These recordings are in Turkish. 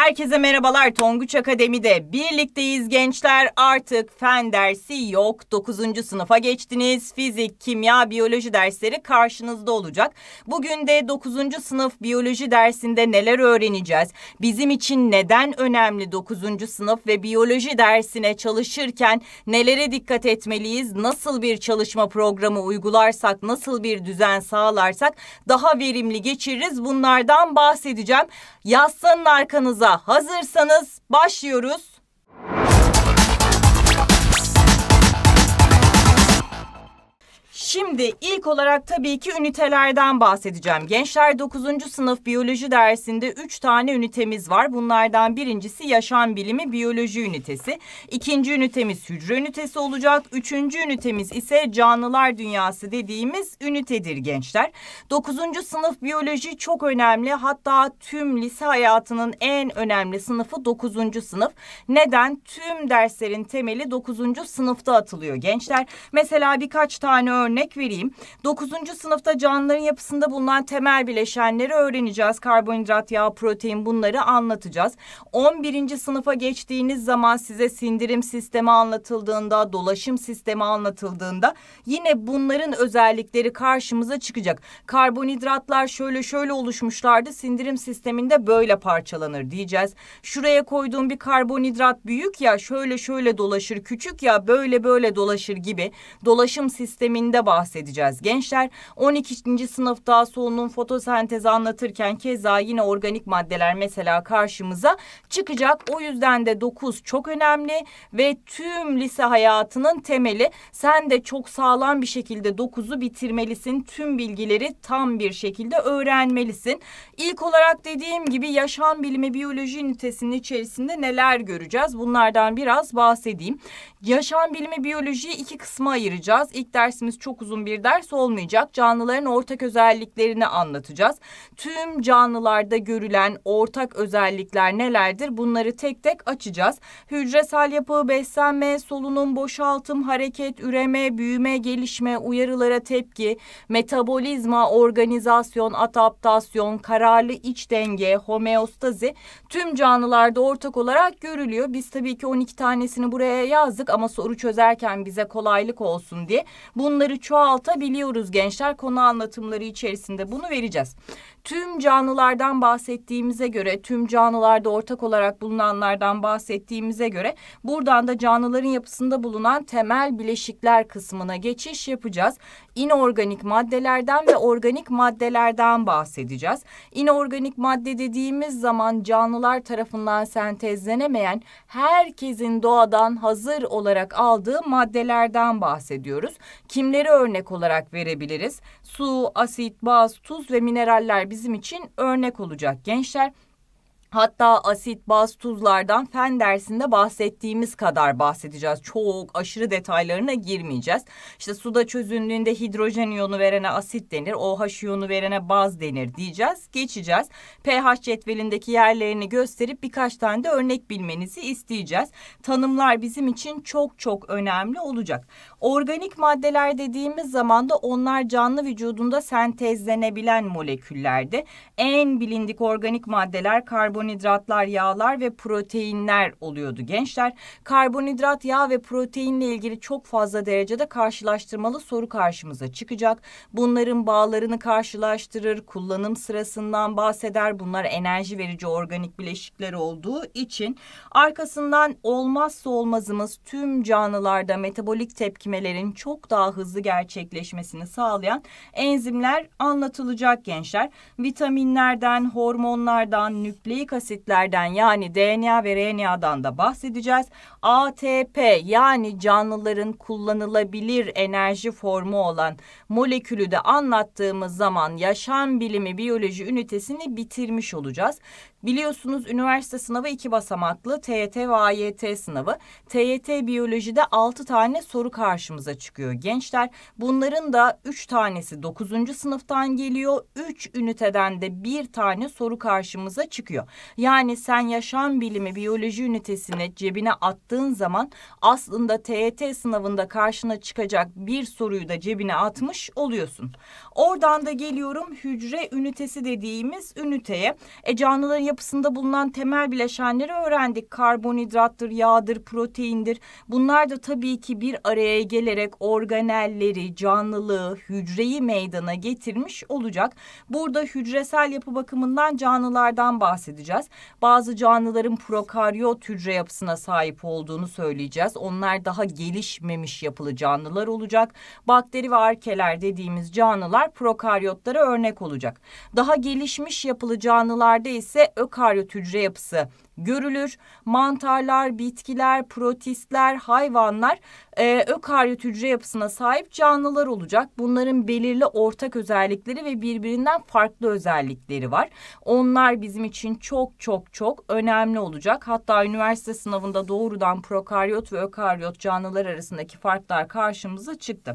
Herkese merhabalar. Tonguç Akademi'de birlikteyiz gençler. Artık fen dersi yok. 9. sınıfa geçtiniz. Fizik, kimya, biyoloji dersleri karşınızda olacak. Bugün de 9. sınıf biyoloji dersinde neler öğreneceğiz? Bizim için neden önemli 9. sınıf ve biyoloji dersine çalışırken nelere dikkat etmeliyiz? Nasıl bir çalışma programı uygularsak, nasıl bir düzen sağlarsak daha verimli geçiririz? Bunlardan bahsedeceğim. Yaslanın arkanıza. Hazırsanız başlıyoruz. Şimdi ilk olarak tabii ki ünitelerden bahsedeceğim. Gençler 9. sınıf biyoloji dersinde 3 tane ünitemiz var. Bunlardan birincisi yaşam bilimi biyoloji ünitesi. İkinci ünitemiz hücre ünitesi olacak. Üçüncü ünitemiz ise canlılar dünyası dediğimiz ünitedir gençler. 9. sınıf biyoloji çok önemli. Hatta tüm lise hayatının en önemli sınıfı 9. sınıf. Neden? Tüm derslerin temeli 9. sınıfta atılıyor gençler. Mesela birkaç tane örnek vereyim. 9. sınıfta canlıların yapısında bulunan temel bileşenleri öğreneceğiz. Karbonhidrat, yağ, protein, bunları anlatacağız. 11. sınıfa geçtiğiniz zaman size sindirim sistemi anlatıldığında, dolaşım sistemi anlatıldığında yine bunların özellikleri karşımıza çıkacak. Karbonhidratlar şöyle oluşmuşlardı. Sindirim sisteminde böyle parçalanır diyeceğiz. Şuraya koyduğum bir karbonhidrat büyük ya şöyle dolaşır, küçük ya böyle dolaşır gibi dolaşım sisteminde bahsedeceğiz gençler. 12. sınıfta solunum, fotosentezi anlatırken keza yine organik maddeler mesela karşımıza çıkacak. O yüzden de 9 çok önemli ve tüm lise hayatının temeli. Sen de çok sağlam bir şekilde 9'u bitirmelisin. Tüm bilgileri tam bir şekilde öğrenmelisin. İlk olarak dediğim gibi yaşam bilimi biyoloji ünitesinin içerisinde neler göreceğiz? Bunlardan biraz bahsedeyim. Yaşam bilimi biyolojiyi 2 kısma ayıracağız. İlk dersimiz çok uzun bir ders olmayacak. Canlıların ortak özelliklerini anlatacağız. Tüm canlılarda görülen ortak özellikler nelerdir? Bunları tek tek açacağız. Hücresel yapı, beslenme, solunum, boşaltım, hareket, üreme, büyüme, gelişme, uyarılara tepki, metabolizma, organizasyon, adaptasyon, kararlı iç denge, homeostazi tüm canlılarda ortak olarak görülüyor. Biz tabii ki 12 tanesini buraya yazdık ama soru çözerken bize kolaylık olsun diye bunları çoğaltabiliyoruz gençler. Konu anlatımları içerisinde bunu vereceğiz. Tüm canlılardan bahsettiğimize göre, tüm canlılarda ortak olarak bulunanlardan bahsettiğimize göre buradan da canlıların yapısında bulunan temel bileşikler kısmına geçiş yapacağız. İnorganik maddelerden ve organik maddelerden bahsedeceğiz. İnorganik madde dediğimiz zaman canlılar tarafından sentezlenemeyen, herkesin doğadan hazır olarak aldığı maddelerden bahsediyoruz. Kimleri örnek olarak verebiliriz? Su, asit, baz, tuz ve mineraller bizim için örnek olacak gençler. Hatta asit, baz, tuzlardan fen dersinde bahsettiğimiz kadar bahsedeceğiz. Çok aşırı detaylarına girmeyeceğiz. İşte suda çözündüğünde hidrojen iyonu verene asit denir. OH iyonu verene baz denir diyeceğiz. Geçeceğiz. pH cetvelindeki yerlerini gösterip birkaç tane de örnek bilmenizi isteyeceğiz. Tanımlar bizim için çok önemli olacak. Organik maddeler dediğimiz zaman da onlar canlı vücudunda sentezlenebilen moleküllerdi. En bilindik organik maddeler karbonhidratlar, yağlar ve proteinler oluyordu gençler. Karbonhidrat, yağ ve proteinle ilgili çok fazla derecede karşılaştırmalı soru karşımıza çıkacak. Bunların bağlarını karşılaştırır, kullanım sırasından bahseder. Bunlar enerji verici organik bileşikler olduğu için arkasından olmazsa olmazımız tüm canlılarda metabolik tepkimelerin çok daha hızlı gerçekleşmesini sağlayan enzimler anlatılacak gençler. Vitaminlerden, hormonlardan, nükleik asitlerden yani DNA ve RNA'dan da bahsedeceğiz. ATP yani canlıların kullanılabilir enerji formu olan molekülü de anlattığımız zaman yaşam bilimi biyoloji ünitesini bitirmiş olacağız. Biliyorsunuz üniversite sınavı 2 basamaklı TYT ve AYT sınavı. TYT biyolojide 6 tane soru karşımıza çıkıyor gençler. Bunların da 3 tanesi 9. sınıftan geliyor. 3 üniteden de 1 tane soru karşımıza çıkıyor. Yani sen yaşam bilimi biyoloji ünitesini cebine attığın zaman aslında TYT sınavında karşına çıkacak bir soruyu da cebine atmış oluyorsun. Oradan da geliyorum hücre ünitesi dediğimiz üniteye. Canlıların yapısında bulunan temel bileşenleri öğrendik. Karbonhidrattır, yağdır, proteindir. Bunlar da tabii ki bir araya gelerek organelleri, canlılığı, hücreyi meydana getirmiş olacak. Burada hücresel yapı bakımından canlılardan bahsedeceğiz. Bazı canlıların prokaryot hücre yapısına sahip olduğunu söyleyeceğiz. Onlar daha gelişmemiş yapılı canlılar olacak. Bakteri ve arkeler dediğimiz canlılar prokaryotlara örnek olacak. Daha gelişmiş yapılı canlılarda ise ökaryot hücre yapısı görülür. Mantarlar, bitkiler, protistler, hayvanlar ökaryot hücre yapısına sahip canlılar olacak. Bunların belirli ortak özellikleri ve birbirinden farklı özellikleri var. Onlar bizim için çok çok çok önemli olacak. Hatta üniversite sınavında doğrudan prokaryot ve ökaryot canlılar arasındaki farklar karşımıza çıktı.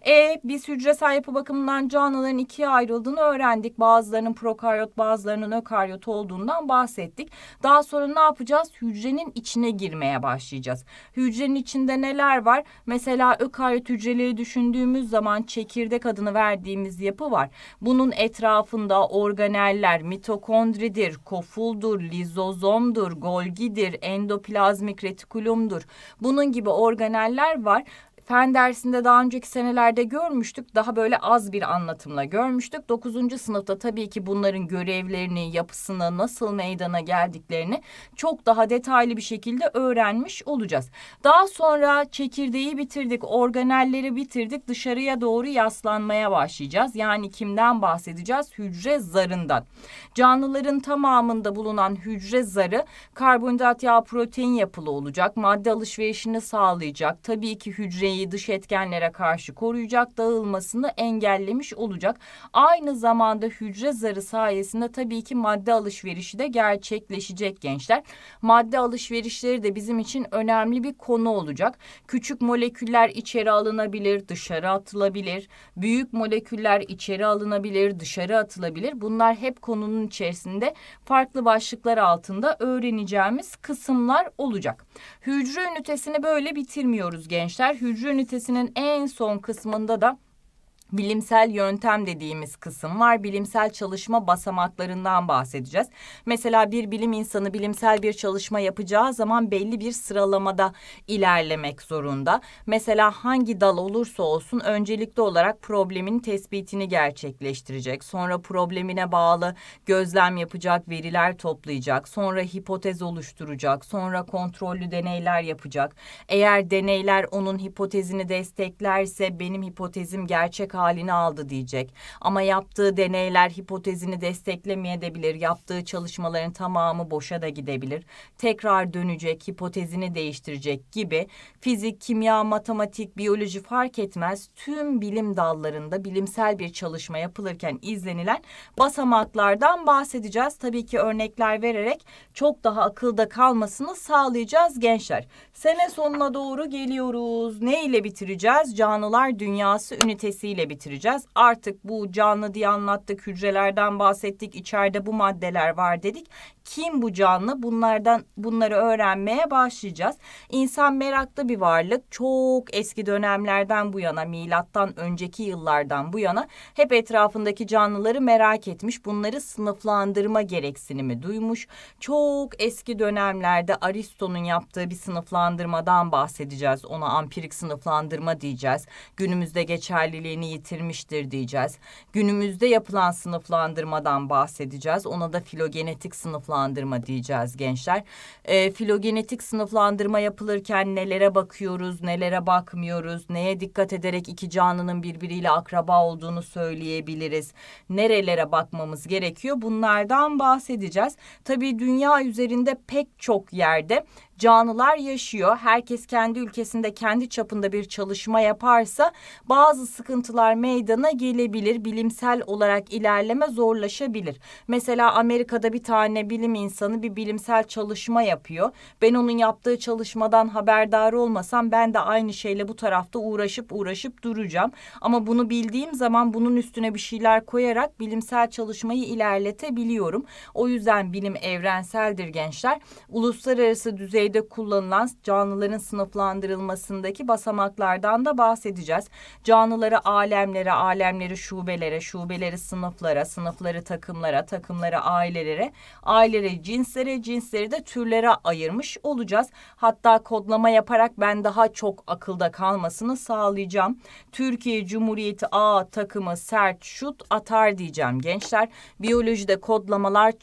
Biz hücresel yapı bakımından canlıların ikiye ayrıldığını öğrendik. Bazılarının prokaryot, bazılarının ökaryot olduğundan bahsettik. Daha sonra ne yapacağız? Hücrenin içine girmeye başlayacağız. Hücrenin içinde neler var? Mesela ökaryot hücreleri düşündüğümüz zaman çekirdek adını verdiğimiz yapı var. Bunun etrafında organeller, mitokondridir, kofuldur, lizozomdur, Golgi'dir, endoplazmik retikulumdur. Bunun gibi organeller var. Fen dersinde daha önceki senelerde görmüştük. Daha böyle az bir anlatımla görmüştük. 9. sınıfta tabii ki bunların görevlerini, yapısını, nasıl meydana geldiklerini çok daha detaylı bir şekilde öğrenmiş olacağız. Daha sonra çekirdeği bitirdik, organelleri bitirdik. Dışarıya doğru yaslanmaya başlayacağız. Yani kimden bahsedeceğiz? Hücre zarından. Canlıların tamamında bulunan hücre zarı karbonhidrat, yağ, protein yapılı olacak. Madde alışverişini sağlayacak. Tabii ki hücreyi dış etkenlere karşı koruyacak, dağılmasını engellemiş olacak. Aynı zamanda hücre zarı sayesinde tabii ki madde alışverişi de gerçekleşecek gençler. Madde alışverişleri de bizim için önemli bir konu olacak. Küçük moleküller içeri alınabilir, dışarı atılabilir. Büyük moleküller içeri alınabilir, dışarı atılabilir. Bunlar hep konunun içerisinde farklı başlıklar altında öğreneceğimiz kısımlar olacak. Hücre ünitesini böyle bitirmiyoruz gençler. Hücre ünitesinin en son kısmında da bilimsel yöntem dediğimiz kısım var. Bilimsel çalışma basamaklarından bahsedeceğiz. Mesela bir bilim insanı bilimsel bir çalışma yapacağı zaman belli bir sıralamada ilerlemek zorunda. Mesela hangi dal olursa olsun öncelikli olarak problemin tespitini gerçekleştirecek. Sonra problemine bağlı gözlem yapacak, veriler toplayacak. Sonra hipotez oluşturacak. Sonra kontrollü deneyler yapacak. Eğer deneyler onun hipotezini desteklerse benim hipotezim gerçek halini aldı diyecek. Ama yaptığı deneyler hipotezini desteklemeyebilir. Yaptığı çalışmaların tamamı boşa da gidebilir. Tekrar dönecek, hipotezini değiştirecek gibi fizik, kimya, matematik, biyoloji fark etmez. Tüm bilim dallarında bilimsel bir çalışma yapılırken izlenilen basamaklardan bahsedeceğiz. Tabii ki örnekler vererek çok daha akılda kalmasını sağlayacağız gençler. Sene sonuna doğru geliyoruz. Ne ile bitireceğiz? Canlılar dünyası ünitesiyle bitireceğiz. Artık bu canlı diye anlattık, hücrelerden bahsettik, içeride bu maddeler var dedik. Kim bu canlı? Bunları öğrenmeye başlayacağız. İnsan meraklı bir varlık. Çok eski dönemlerden bu yana, milattan önceki yıllardan bu yana hep etrafındaki canlıları merak etmiş. Bunları sınıflandırma gereksinimi duymuş. Çok eski dönemlerde Aristo'nun yaptığı bir sınıflandırmadan bahsedeceğiz. Ona ampirik sınıflandırma diyeceğiz. Günümüzde geçerliliğini yitirmiştir diyeceğiz. Günümüzde yapılan sınıflandırmadan bahsedeceğiz. Ona da filogenetik sınıflandırma diyeceğiz gençler. Filogenetik sınıflandırma yapılırken nelere bakıyoruz, nelere bakmıyoruz, neye dikkat ederek iki canlının birbiriyle akraba olduğunu söyleyebiliriz, nerelere bakmamız gerekiyor, bunlardan bahsedeceğiz. Tabii dünya üzerinde pek çok yerde canlılar yaşıyor. Herkes kendi ülkesinde, kendi çapında bir çalışma yaparsa bazı sıkıntılar meydana gelebilir. Bilimsel olarak ilerleme zorlaşabilir. Mesela Amerika'da bir tane bilim insanı bir bilimsel çalışma yapıyor. Ben onun yaptığı çalışmadan haberdar olmasam ben de aynı şeyle bu tarafta uğraşıp duracağım. Ama bunu bildiğim zaman bunun üstüne bir şeyler koyarak bilimsel çalışmayı ilerletebiliyorum. O yüzden bilim evrenseldir gençler. Uluslararası düzeyde biyolojide kullanılan canlıların sınıflandırılmasındaki basamaklardan da bahsedeceğiz. Canlıları alemlere, alemleri şubelere, şubeleri sınıflara, sınıfları takımlara, takımları ailelere, aileleri cinslere, cinsleri de türlere ayırmış olacağız. Hatta kodlama yaparak ben daha çok akılda kalmasını sağlayacağım. Türkiye Cumhuriyeti A takımı sert şut atar diyeceğim gençler. Biyolojide kodlamalar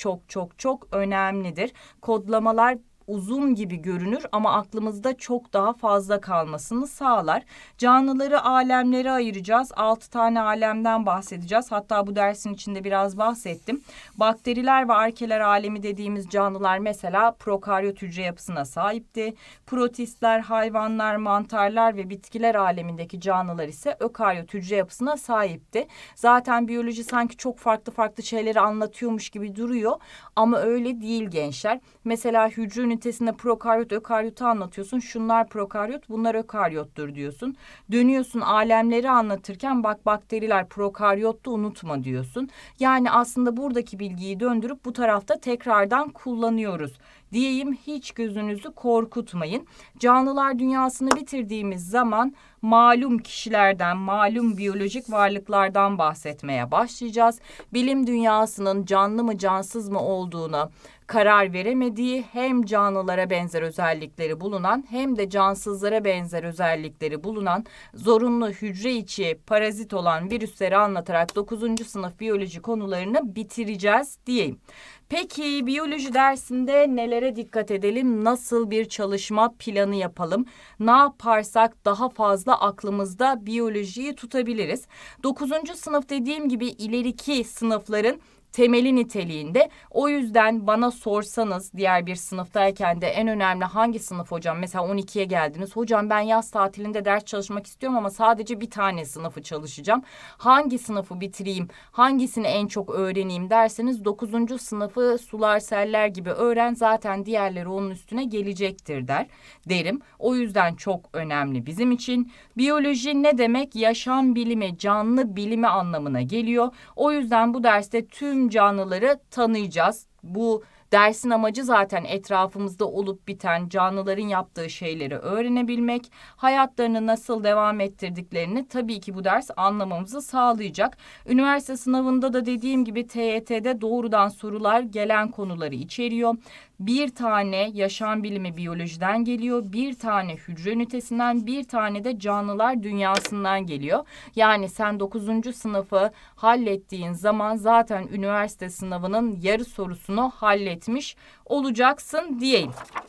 çok önemlidir. Kodlamalar uzun gibi görünür ama aklımızda çok daha fazla kalmasını sağlar. Canlıları alemlere ayıracağız. 6 tane alemden bahsedeceğiz. Hatta bu dersin içinde biraz bahsettim. Bakteriler ve arkeler alemi dediğimiz canlılar mesela prokaryot hücre yapısına sahipti. Protistler, hayvanlar, mantarlar ve bitkiler alemindeki canlılar ise ökaryot hücre yapısına sahipti. Zaten biyoloji sanki çok farklı şeyleri anlatıyormuş gibi duruyor ama öyle değil gençler. Mesela hücre ünitesinde prokaryot, ökaryotu anlatıyorsun. Şunlar prokaryot, bunlar ökaryottur diyorsun. Dönüyorsun alemleri anlatırken bak bakteriler prokaryottu unutma diyorsun. Yani aslında buradaki bilgiyi döndürüp bu tarafta tekrardan kullanıyoruz diyeyim, hiç gözünüzü korkutmayın. Canlılar dünyasını bitirdiğimiz zaman malum kişilerden, malum biyolojik varlıklardan bahsetmeye başlayacağız. Bilim dünyasının canlı mı cansız mı olduğuna karar veremediği, hem canlılara benzer özellikleri bulunan hem de cansızlara benzer özellikleri bulunan zorunlu hücre içi parazit olan virüsleri anlatarak 9. sınıf biyoloji konularını bitireceğiz diyeyim. Peki biyoloji dersinde nelere dikkat edelim? Nasıl bir çalışma planı yapalım? Ne yaparsak daha fazla aklımızda biyolojiyi tutabiliriz? 9. sınıf dediğim gibi ileriki sınıfların temeli niteliğinde. O yüzden bana sorsanız diğer bir sınıftayken de en önemli hangi sınıf hocam? Mesela 12'ye geldiniz. Hocam ben yaz tatilinde ders çalışmak istiyorum ama sadece bir tane sınıfı çalışacağım. Hangi sınıfı bitireyim? Hangisini en çok öğreneyim derseniz 9. sınıfı sular seller gibi öğren. Zaten diğerleri onun üstüne gelecektir derim. O yüzden çok önemli bizim için. Biyoloji ne demek? Yaşam bilimi, canlı bilimi anlamına geliyor. O yüzden bu derste tüm canlıları tanıyacağız. Bu dersin amacı zaten etrafımızda olup biten canlıların yaptığı şeyleri öğrenebilmek, hayatlarını nasıl devam ettirdiklerini tabii ki bu ders anlamamızı sağlayacak. Üniversite sınavında da dediğim gibi TYT'de doğrudan sorular gelen konuları içeriyor. Bir tane yaşam bilimi biyolojiden geliyor, bir tane hücre ünitesinden, bir tane de canlılar dünyasından geliyor. Yani sen 9. sınıfı hallettiğin zaman zaten üniversite sınavının yarı sorusunu halletmiş olacaksın diyeyim.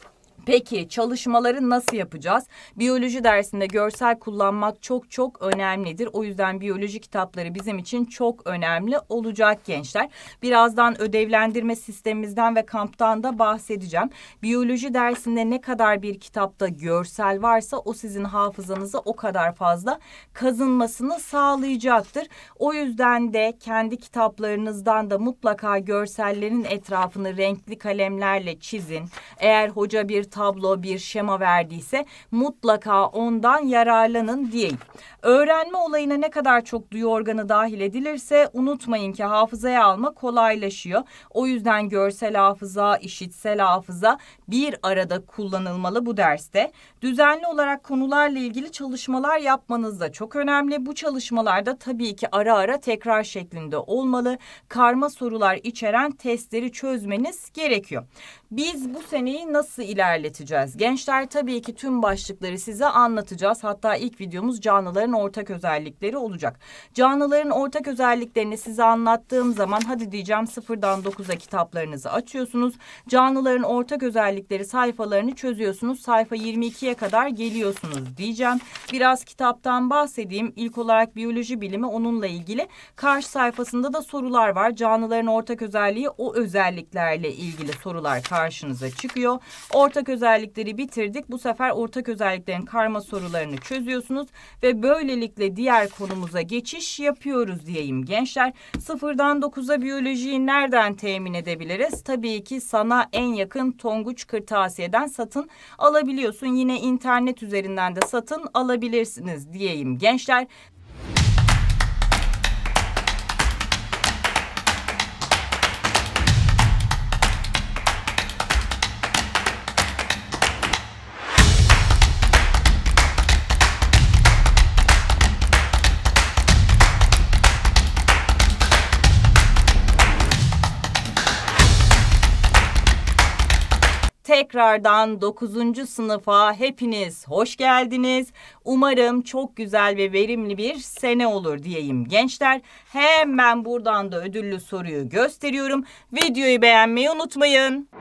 Peki çalışmaları nasıl yapacağız? Biyoloji dersinde görsel kullanmak çok önemlidir. O yüzden biyoloji kitapları bizim için çok önemli olacak gençler. Birazdan ödevlendirme sistemimizden ve kamptan da bahsedeceğim. Biyoloji dersinde ne kadar bir kitapta görsel varsa o sizin hafızanıza o kadar fazla kazınmasını sağlayacaktır. O yüzden de kendi kitaplarınızdan da mutlaka görsellerin etrafını renkli kalemlerle çizin. Eğer hoca bir tablo, bir şema verdiyse mutlaka ondan yararlanın diyeyim. Öğrenme olayına ne kadar çok duyu organı dahil edilirse unutmayın ki hafızaya alma kolaylaşıyor. O yüzden görsel hafıza, işitsel hafıza bir arada kullanılmalı bu derste. Düzenli olarak konularla ilgili çalışmalar yapmanız da çok önemli. Bu çalışmalarda tabii ki ara ara tekrar şeklinde olmalı. Karma sorular içeren testleri çözmeniz gerekiyor. Biz bu seneyi nasıl ilerleteceğiz? Gençler tabii ki tüm başlıkları size anlatacağız. Hatta ilk videomuz canlıların ortak özellikleri olacak. Canlıların ortak özelliklerini size anlattığım zaman hadi diyeceğim 0'dan 9'a kitaplarınızı açıyorsunuz. Canlıların ortak özellikleri sayfalarını çözüyorsunuz. Sayfa 22'ye kadar geliyorsunuz diyeceğim. Biraz kitaptan bahsedeyim. İlk olarak biyoloji bilimi onunla ilgili. Karşı sayfasında da sorular var. Canlıların ortak özelliği o özelliklerle ilgili sorular karşınıza çıkıyor. Ortak özellikleri bitirdik. Bu sefer ortak özelliklerin karma sorularını çözüyorsunuz ve böylelikle diğer konumuza geçiş yapıyoruz diyeyim gençler. 0'dan 9'a biyolojiyi nereden temin edebiliriz? Tabii ki sana en yakın Tonguç Kırtasiye'den satın alabiliyorsun. Yine internet üzerinden de satın alabilirsiniz diyeyim gençler. Tekrardan 9. sınıfa hepiniz hoş geldiniz. Umarım çok güzel ve verimli bir sene olur diyeyim gençler. Hemen buradan da ödüllü soruyu gösteriyorum. Videoyu beğenmeyi unutmayın.